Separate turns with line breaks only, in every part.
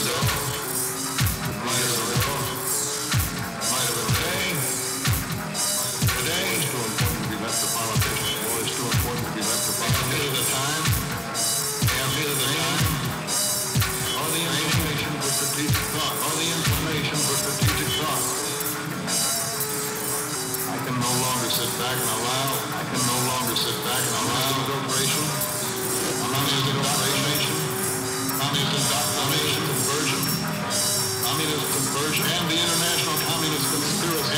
Sit back and allow. I can no longer sit back and allow adulteration, communism indoctrination, communist conversion, and the international communist conspiracy,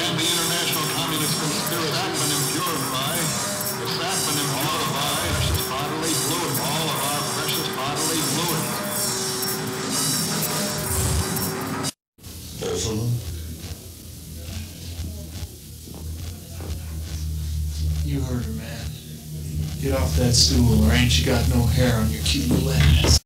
Sappanim purify, the Sappanim purify precious bodily fluid, all of our precious bodily fluid.
Both of them?
You heard her, man. Get off that stool or ain't you got no hair on your cute little ass.